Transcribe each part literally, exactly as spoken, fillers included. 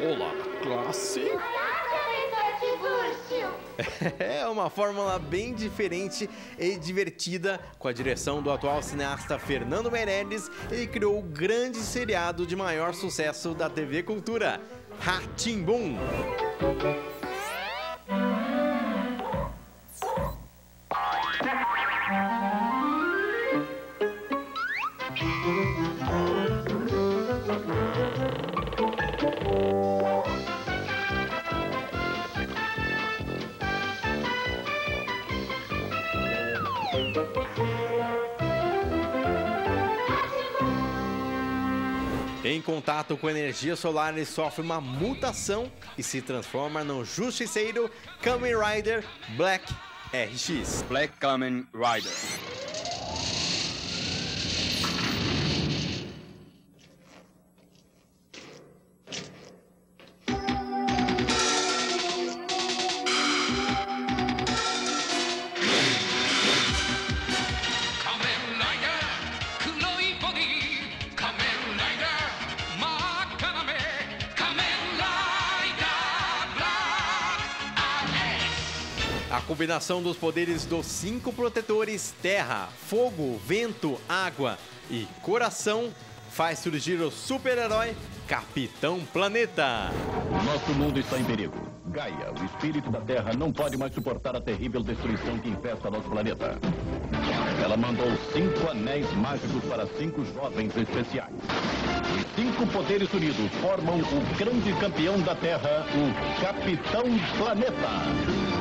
Olá, classe! É uma fórmula bem diferente e divertida. Com a direção do atual cineasta Fernando Meirelles, ele criou o grande seriado de maior sucesso da T V Cultura, Rá-Tim-Bum. Em contato com energia solar, ele sofre uma mutação e se transforma no justiceiro Kamen Rider Black R X. Black Kamen Rider. A combinação dos poderes dos cinco protetores terra, fogo, vento, água e coração faz surgir o super-herói Capitão Planeta. Nosso mundo está em perigo. Gaia, o espírito da Terra, não pode mais suportar a terrível destruição que infesta nosso planeta. Ela mandou cinco anéis mágicos para cinco jovens especiais. Os cinco poderes unidos formam o grande campeão da Terra, o Capitão Planeta.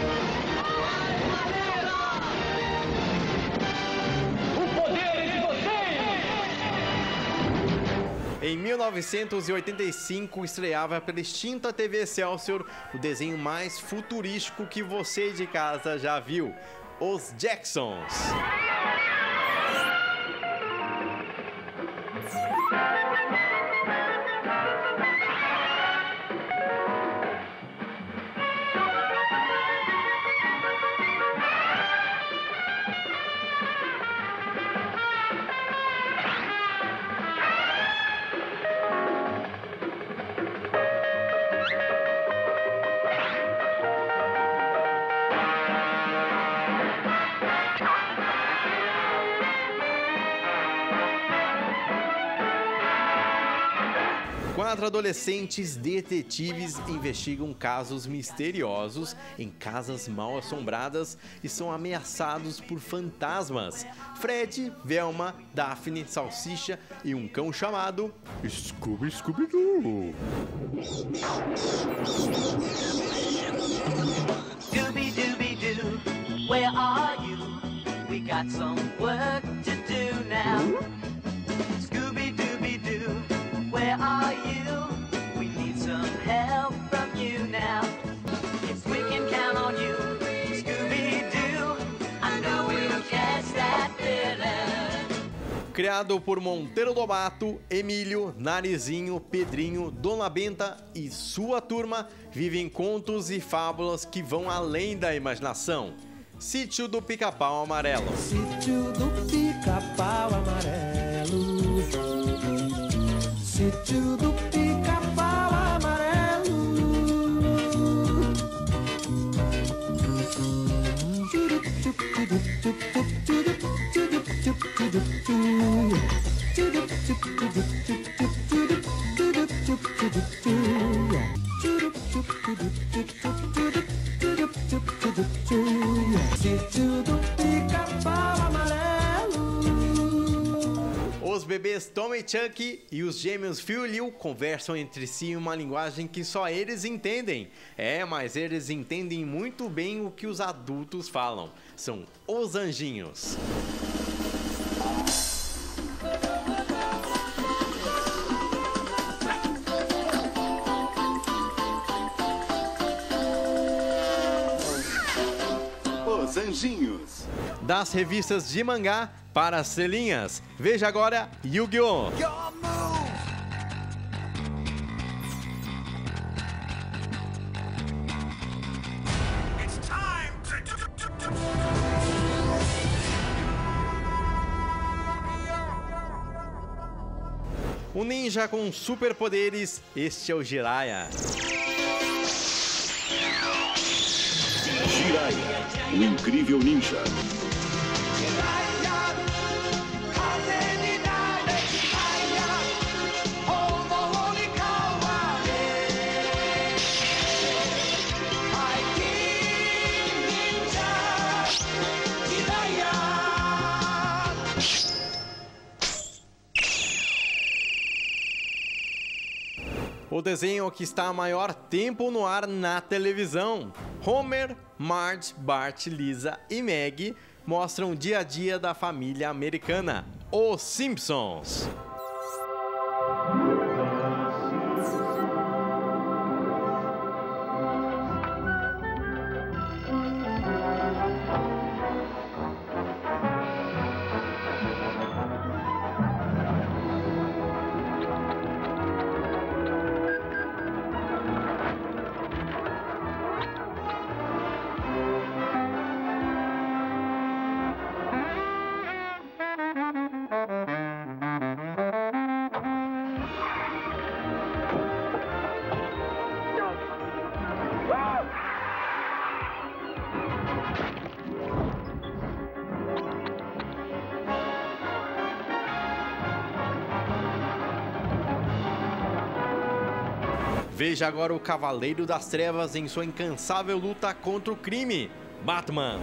Em mil novecentos e oitenta e cinco, estreava pela extinta T V Excelsior o desenho mais futurístico que você de casa já viu, Os Jacksons. Quatro adolescentes detetives investigam casos misteriosos em casas mal assombradas e são ameaçados por fantasmas. Fred, Velma, Daphne, Salsicha e um cão chamado Scooby Scooby-Doo. Scooby-Dooby-Doo, where are you? We got some work to do now. Scooby-Dooby-Doo, where are you? We need some help from you now. Yes, we can count on you, Scooby-Doo. I know we'll catch that villain. Criado por Monteiro Lobato, Emílio, Narizinho, Pedrinho, Dona Benta e sua turma vivem contos e fábulas que vão além da imaginação. Sítio do Pica-Pau Amarelo. Sítio do Pica-Pau Amarelo. Sítio do Pica-Pau Amarelo. Sítio do Pica-Pau Amarelo. Os bebês Tom e Chuck e os gêmeos Phil e Lil conversam entre si em uma linguagem que só eles entendem. É, mas eles entendem muito bem o que os adultos falam. São os anjinhos. Os Anjinhos. Das revistas de mangá para as telinhas. Veja agora Yu-Gi-Oh! O Um ninja com superpoderes, este é o Jiraiya. Jiraiya, o incrível ninja. O desenho que está há maior tempo no ar na televisão. Homer, Marge, Bart, Lisa e Maggie mostram o dia a dia da família americana, Os Simpsons. Veja agora o Cavaleiro das Trevas em sua incansável luta contra o crime, Batman.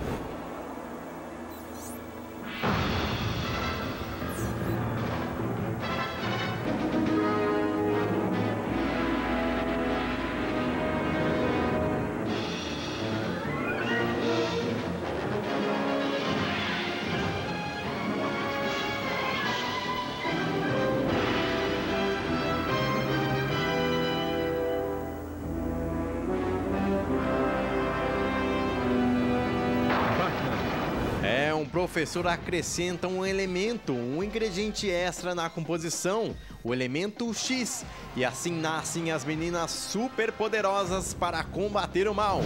O professor acrescenta um elemento, um ingrediente extra na composição, o elemento X, e assim nascem as meninas superpoderosas para combater o mal.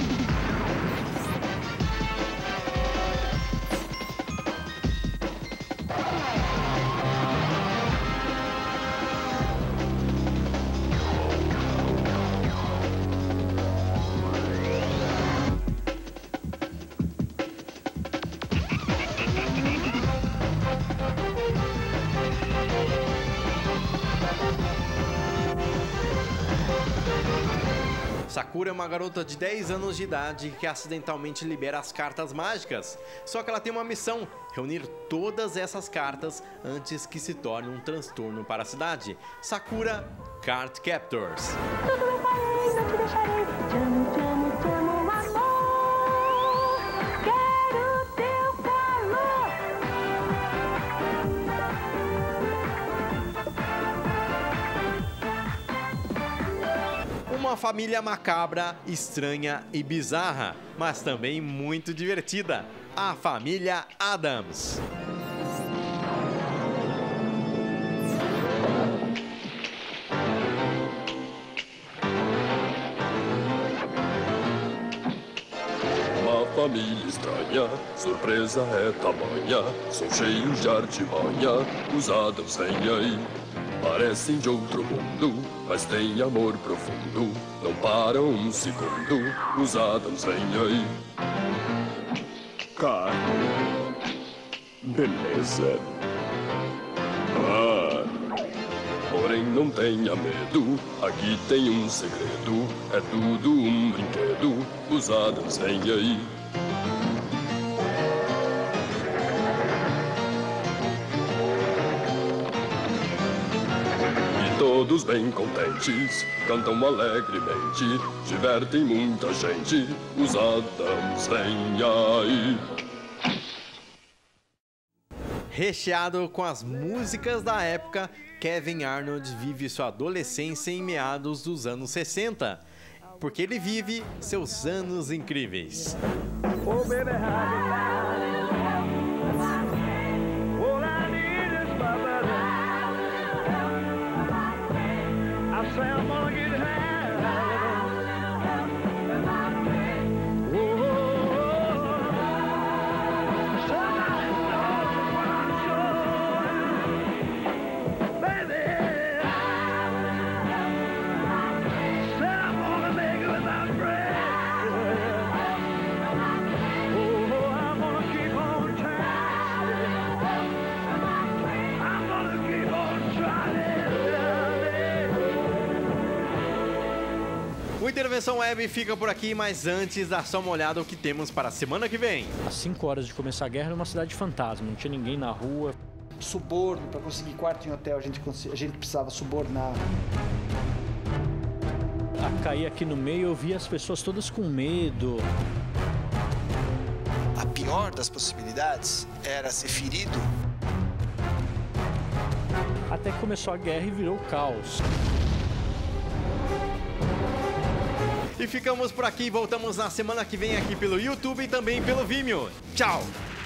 Sakura é uma garota de dez anos de idade que acidentalmente libera as cartas mágicas. Só que ela tem uma missão: reunir todas essas cartas antes que se torne um transtorno para a cidade. Sakura Card Captors. Tudo eu falei, não te deixarei. Te amo, te amo, te amo, amor. Quero teu calor. Uma família macabra, estranha e bizarra, mas também muito divertida. A família Addams. Uma família estranha, surpresa é tamanha, são cheios de artimanha, os Addams vêm aí. Parecem de outro mundo, mas têm amor profundo, não param um segundo, os Addams vêm aí. Cara, beleza. Ah, porém não tenha medo, aqui tem um segredo, é tudo um brinquedo, os Addams vêm aí. Todos bem contentes, cantam alegremente, divertem muita gente, os Addams vêm aí. Recheado com as músicas da época, Kevin Arnold vive sua adolescência em meados dos anos sessenta, porque ele vive seus anos incríveis. Oh, baby, how all I need is my brother. I say I'm gonna get high. Oh, baby. O Intervenção Web fica por aqui, mas antes dá só uma olhada o que temos para a semana que vem. Às cinco horas de começar a guerra era uma cidade fantasma, não tinha ninguém na rua. Suborno, para conseguir quarto em hotel, a gente, a gente precisava subornar. A cair aqui no meio, eu via as pessoas todas com medo. A pior das possibilidades era ser ferido. Até que começou a guerra e virou caos. E ficamos por aqui, voltamos na semana que vem aqui pelo YouTube e também pelo Vimeo. Tchau!